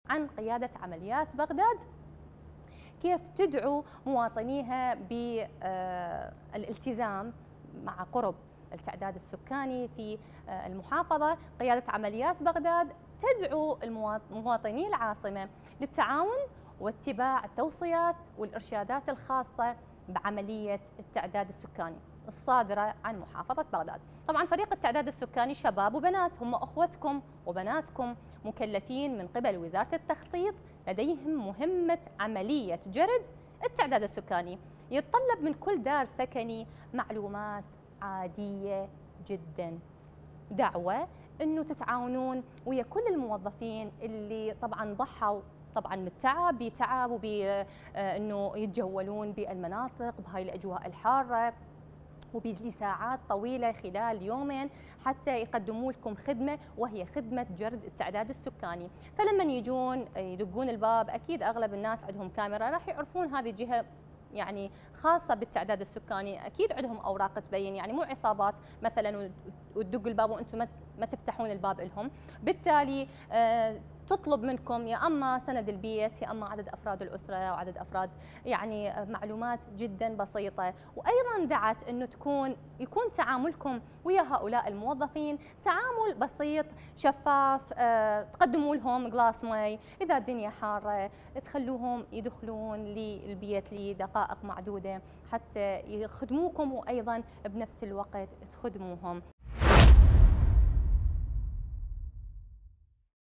عن قيادة عمليات بغداد، كيف تدعو مواطنيها بالالتزام مع قرب التعداد السكاني في المحافظة. قيادة عمليات بغداد تدعو مواطني العاصمة للتعاون واتباع التوصيات والإرشادات الخاصة بعملية التعداد السكاني الصادرة عن محافظة بغداد. طبعا فريق التعداد السكاني شباب وبنات، هم أخوتكم وبناتكم، مكلفين من قبل وزارة التخطيط، لديهم مهمة عملية جرد التعداد السكاني. يتطلب من كل دار سكني معلومات عادية جدا. دعوة أنه تتعاونون ويا كل الموظفين اللي طبعا ضحوا طبعا من التعب، بتعب وبأنه يتجولون بالمناطق بهاي الأجواء الحارة وبساعات طويلة خلال يومين حتى يقدموا لكم خدمة، وهي خدمة جرد التعداد السكاني. فلما يجون يدقون الباب أكيد أغلب الناس عندهم كاميرا، راح يعرفون هذه الجهة يعني خاصة بالتعداد السكاني، أكيد عندهم أوراق تبين، يعني مو عصابات مثلا وتدق الباب وأنتم ما تفتحون الباب لهم. بالتالي تطلب منكم يا اما سند البيت، يا اما عدد افراد الاسره وعدد افراد، يعني معلومات جدا بسيطه. وايضا دعت انه يكون تعاملكم ويا هؤلاء الموظفين تعامل بسيط شفاف، تقدموا لهم جلاس مي اذا الدنيا حاره، تخلوهم يدخلون للبيت لدقائق معدوده حتى يخدموكم وايضا بنفس الوقت تخدموهم.